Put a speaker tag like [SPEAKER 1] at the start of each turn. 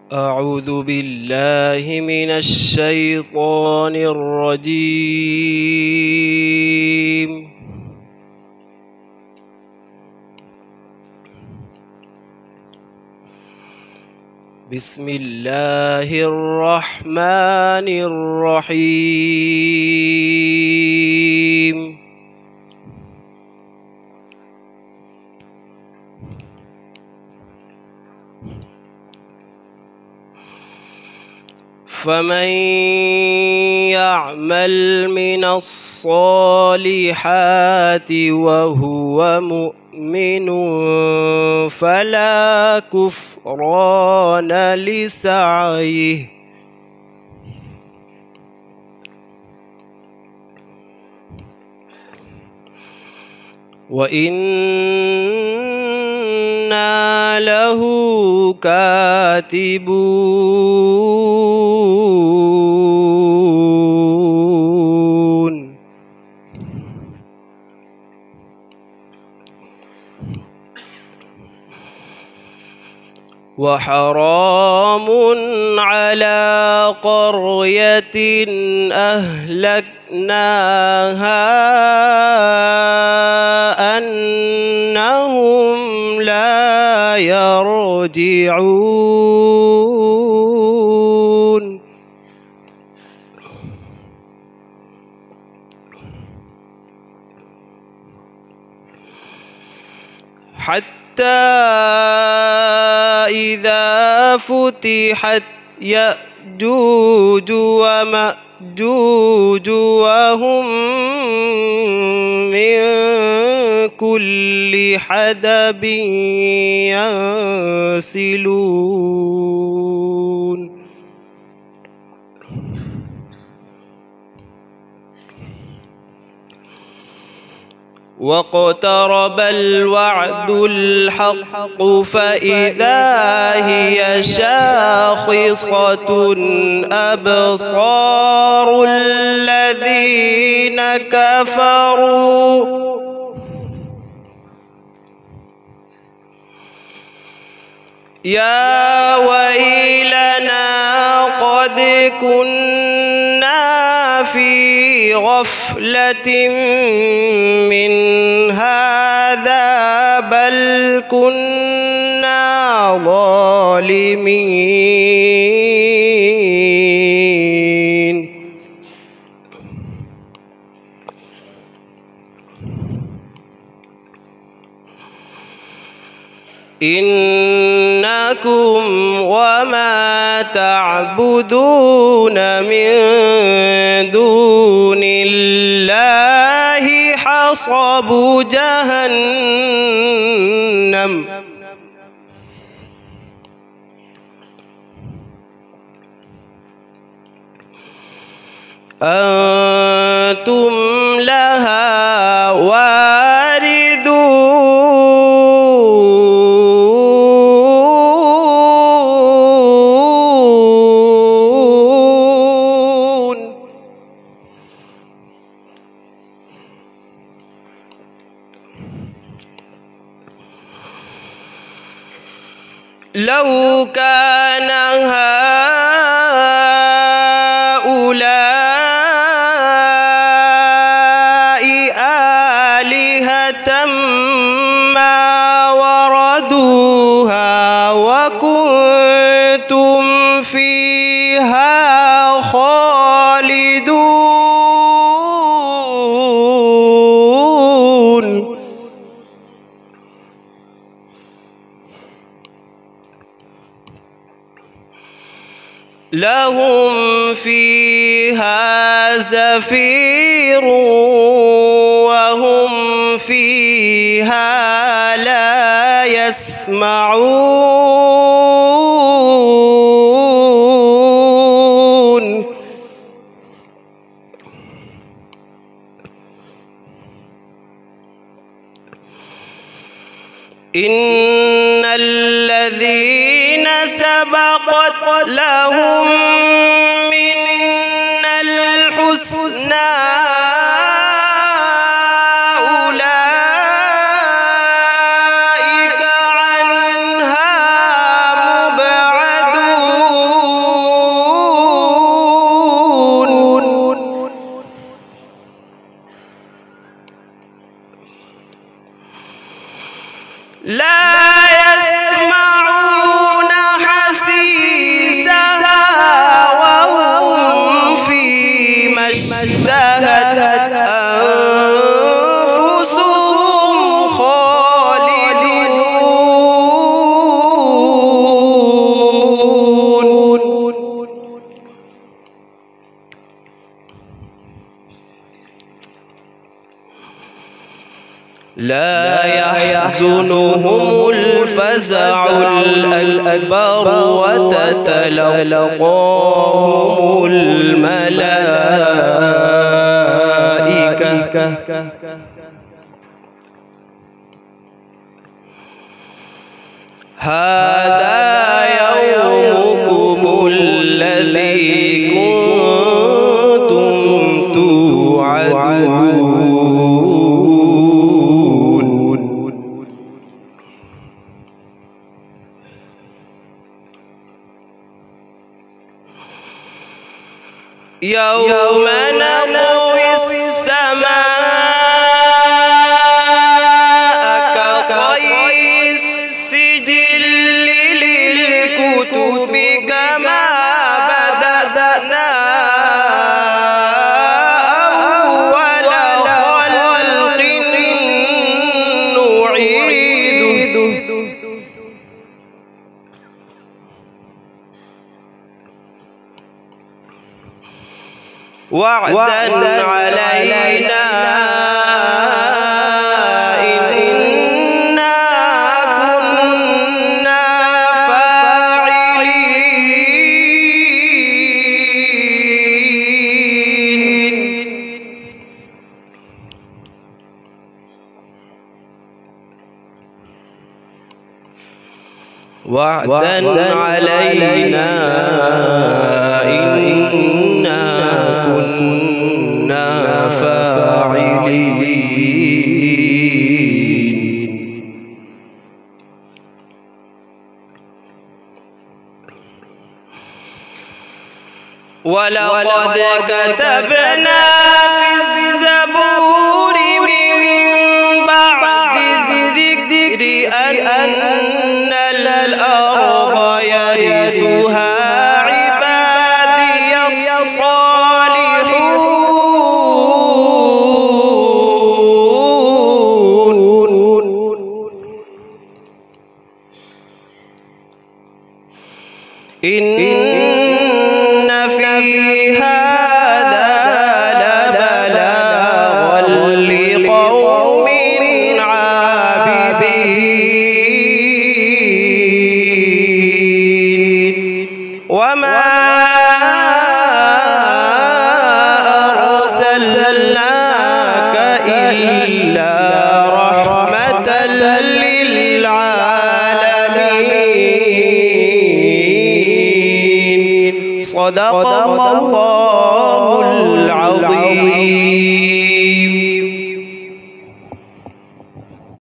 [SPEAKER 1] أعوذ بالله من الشيطان الرجيم. بسم الله الرحمن الرحيم. فمن يعمل من الصالحات وهو مؤمن فلا كفران لسعيه وإنا له كاتبون. وحرام على قرية أهلكناها أنهم لا يرجعون. حتى إذا فتحت يأجوج ومأجوج وهم من كل حدب ينسلون. واقترب الوعد الحق فإذا هي شاخصة أبصار الذين كفروا يا ويلنا قد كنا في غفلة من هذا بل كنا ظالمين. إنكم وما تعبدون من دون الله حصب جهنم أنتم لها واردون. لو كان هؤلاء آلهة ما وردوها وكنتم فيها خالدون. لهم فيها زفير وهم فيها لا يسمعون. إن الذين سبقت لهم منا الحسنى أولئك عنها مبعدون. لا يحزنهم الفزع الأكبر وتتلقاهم الملائكة هذا يومكم الذي كنتم توعدون يوم نطوي السماء كطي السجل للكتب كما بدأنا أول خلق نعيده وعدا علينا إنا كنا فاعلين وعدا علينا إنا كنا فاعلين ولقد كتبنا في الزبور من بعد الذكر أن الأرض يرثها عبادي الصالحون إن في هذا لبلاغا لقوم عابدين وما أرسلناك إلا رحمة للعالمين صدق الله العظيم.